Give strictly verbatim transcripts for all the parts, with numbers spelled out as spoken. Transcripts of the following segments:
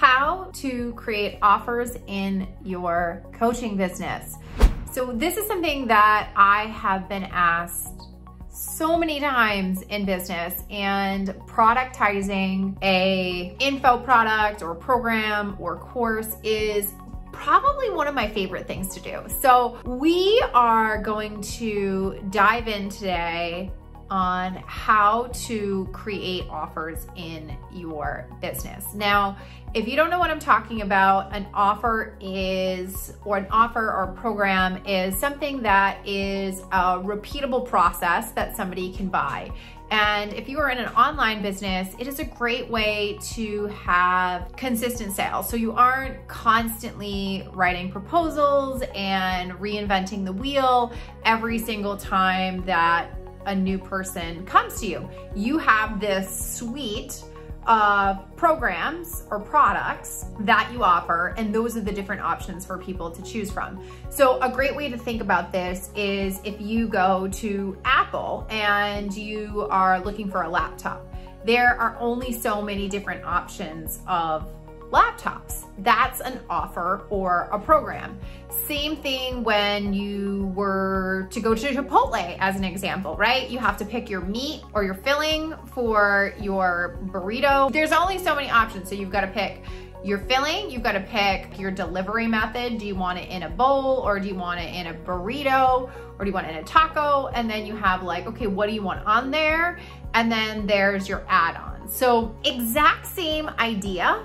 how to create offers in your coaching business. So this is something that I have been asked so many times in business, and productizing a info product or program or course is probably one of my favorite things to do. So we are going to dive in today on how to create offers in your business. Now, if you don't know what I'm talking about, an offer is, or an offer or program is something that is a repeatable process that somebody can buy. And if you are in an online business, it is a great way to have consistent sales. So you aren't constantly writing proposals and reinventing the wheel every single time that a new person comes to you. You have this suite of programs or products that you offer, and those are the different options for people to choose from. So a great way to think about this is if you go to Apple and you are looking for a laptop, there are only so many different options of laptops. That's an offer or a program. Same thing when you were to go to Chipotle as an example, right? You have to pick your meat or your filling for your burrito. There's only so many options, so you've got to pick your filling, you've got to pick your delivery method. Do you want it in a bowl, or do you want it in a burrito, or do you want it in a taco? And then you have like, okay, what do you want on there? And then there's your add-on. So exact same idea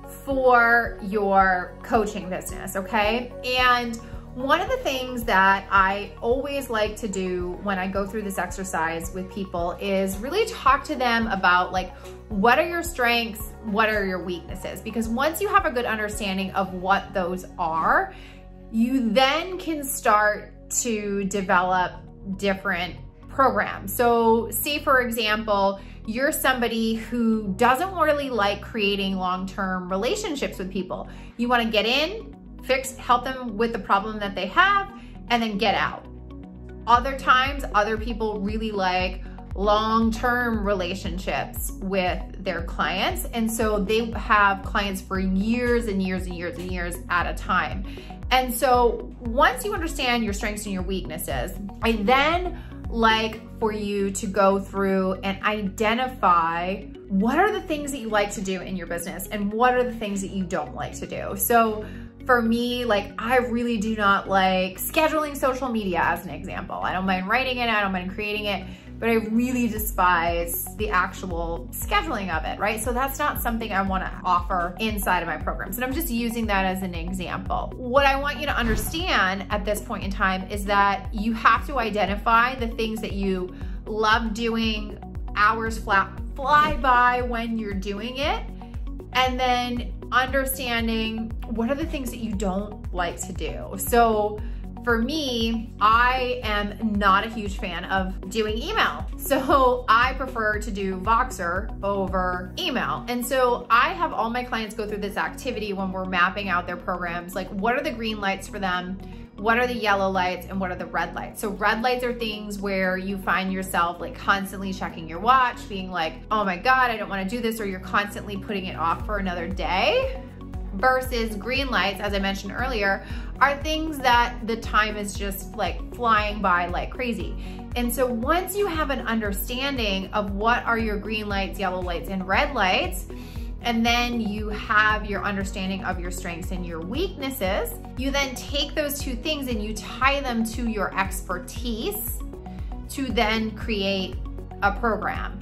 for your coaching business, okay? And one of the things that I always like to do when I go through this exercise with people is really talk to them about like, what are your strengths? What are your weaknesses? Because once you have a good understanding of what those are, you then can start to develop different programs. So say for example, you're somebody who doesn't really like creating long-term relationships with people. You want to get in, fix, help them with the problem that they have, and then get out. Other times, other people really like long-term relationships with their clients. And so they have clients for years and years and years and years at a time. And so once you understand your strengths and your weaknesses, I then like for you to go through and identify what are the things that you like to do in your business and what are the things that you don't like to do. So for me, like I really do not like scheduling social media as an example. I don't mind writing it, I don't mind creating it, but I really despise the actual scheduling of it, right? So that's not something I want to offer inside of my programs. And I'm just using that as an example. What I want you to understand at this point in time is that you have to identify the things that you love doing, hours flat fly by when you're doing it, and then understanding what are the things that you don't like to do. So for me, I am not a huge fan of doing email. So I prefer to do Voxer over email. And so I have all my clients go through this activity when we're mapping out their programs, like what are the green lights for them? What are the yellow lights and what are the red lights? So red lights are things where you find yourself like constantly checking your watch, being like, oh my God, I don't wanna do this, or you're constantly putting it off for another day. Versus green lights, as I mentioned earlier, are things that the time is just like flying by like crazy. And so once you have an understanding of what are your green lights, yellow lights, and red lights, and then you have your understanding of your strengths and your weaknesses, you then take those two things and you tie them to your expertise to then create a program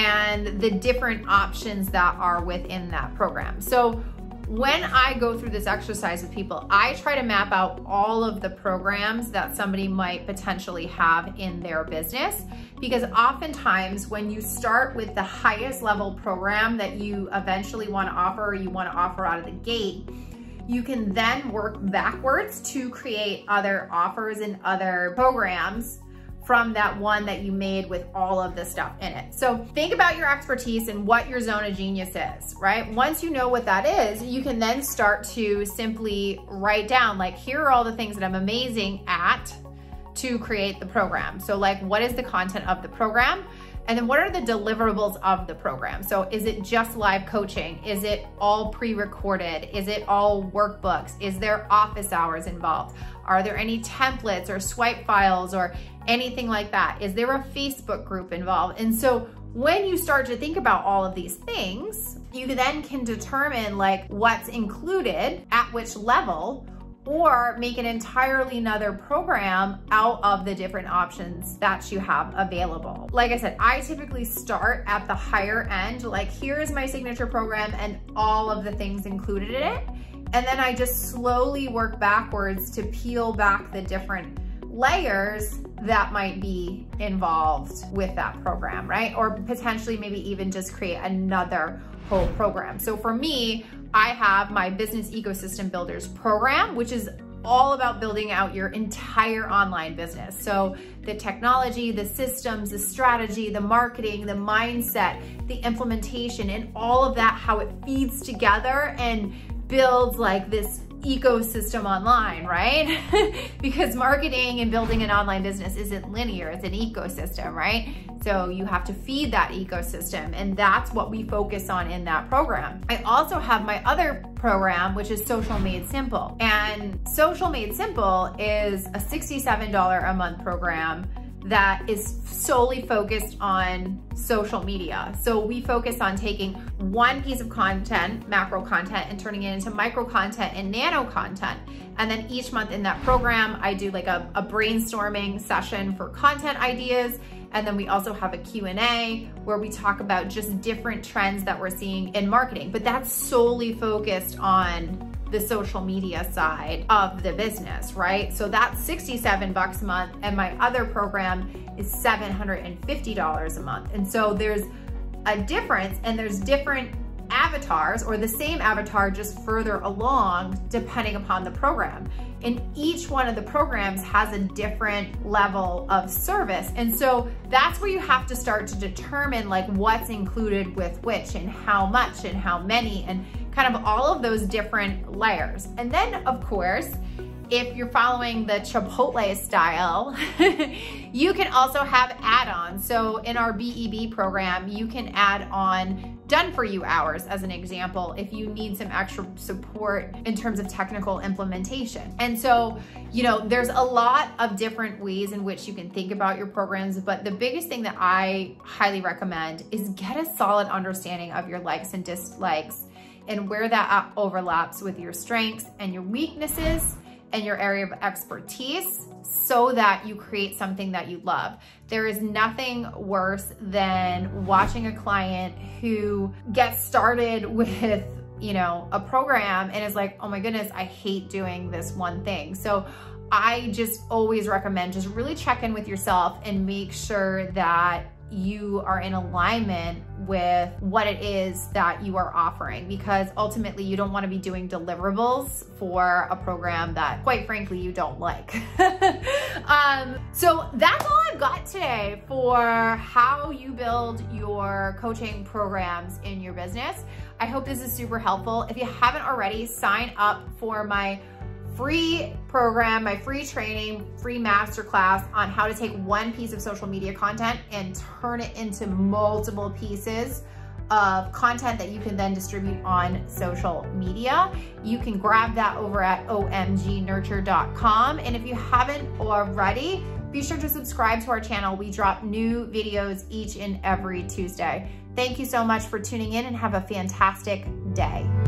and the different options that are within that program. So when I go through this exercise with people, I try to map out all of the programs that somebody might potentially have in their business, because oftentimes when you start with the highest level program that you eventually want to offer, or you want to offer out of the gate, you can then work backwards to create other offers and other programs from that one that you made with all of the stuff in it. So think about your expertise and what your zone of genius is, right? Once you know what that is, you can then start to simply write down, like, here are all the things that I'm amazing at to create the program. So like, what is the content of the program? And then what are the deliverables of the program? So is it just live coaching? Is it all pre-recorded? Is it all workbooks? Is there office hours involved? Are there any templates or swipe files or anything like that? Is there a Facebook group involved? And so when you start to think about all of these things, you then can determine like what's included at which level, or make an entirely another program out of the different options that you have available. Like I said, I typically start at the higher end, like here's my signature program and all of the things included in it. And then I just slowly work backwards to peel back the different layers that might be involved with that program, right? Or potentially maybe even just create another whole program. So for me, I have my Business Ecosystem Builders program, which is all about building out your entire online business. So the technology, the systems, the strategy, the marketing, the mindset, the implementation, and all of that, how it feeds together and builds like this ecosystem online, right? Because marketing and building an online business isn't linear, it's an ecosystem, right? So you have to feed that ecosystem, and that's what we focus on in that program. I also have my other program, which is Social Made Simple. And Social Made Simple is a sixty-seven dollars a month program that is solely focused on social media. So we focus on taking one piece of content, macro content, and turning it into micro content and nano content. And then each month in that program, I do like a, a brainstorming session for content ideas. And then we also have a Q and A where we talk about just different trends that we're seeing in marketing. But that's solely focused on the social media side of the business, right? So that's sixty-seven bucks a month, and my other program is seven hundred fifty dollars a month. And so there's a difference, and there's different avatars, or the same avatar just further along depending upon the program. And each one of the programs has a different level of service. And so that's where you have to start to determine like what's included with which and how much and how many, and kind of all of those different layers. And then of course, if you're following the Chipotle style, you can also have add-ons. So in our B E B program, you can add on done for you hours as an example, if you need some extra support in terms of technical implementation. And so, you know, there's a lot of different ways in which you can think about your programs, but the biggest thing that I highly recommend is get a solid understanding of your likes and dislikes and where that overlaps with your strengths and your weaknesses and your area of expertise, so that you create something that you love. There is nothing worse than watching a client who gets started with, you know, a program and is like, oh my goodness, I hate doing this one thing. So I just always recommend just really check in with yourself and make sure that you are in alignment with what it is that you are offering, because ultimately you don't want to be doing deliverables for a program that quite frankly you don't like. um, so that's all I've got today for how you build your coaching programs in your business. I hope this is super helpful. If you haven't already, sign up for my free program, my free training, free masterclass on how to take one piece of social media content and turn it into multiple pieces of content that you can then distribute on social media. You can grab that over at O M G nurture dot com. And if you haven't already, be sure to subscribe to our channel. We drop new videos each and every Tuesday. Thank you so much for tuning in, and have a fantastic day.